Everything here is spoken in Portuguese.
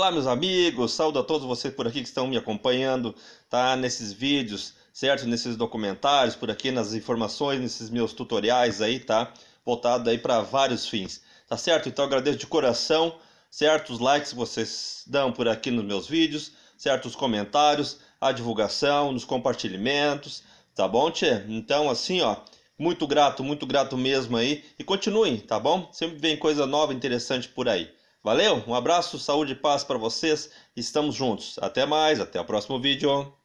Olá, meus amigos, saúdo a todos vocês por aqui que estão me acompanhando, tá? Nesses vídeos, certo? Nesses documentários, por aqui nas informações, nesses meus tutoriais aí, tá? Voltado aí para vários fins, tá certo? Então eu agradeço de coração, certo? Os likes que vocês dão por aqui nos meus vídeos, certo? Os comentários, a divulgação, nos compartilhamentos, tá bom, tchê? Então assim, ó, muito grato mesmo aí e continuem, tá bom? Sempre vem coisa nova, interessante por aí. Valeu, um abraço, saúde e paz para vocês. Estamos juntos. Até mais, até o próximo vídeo.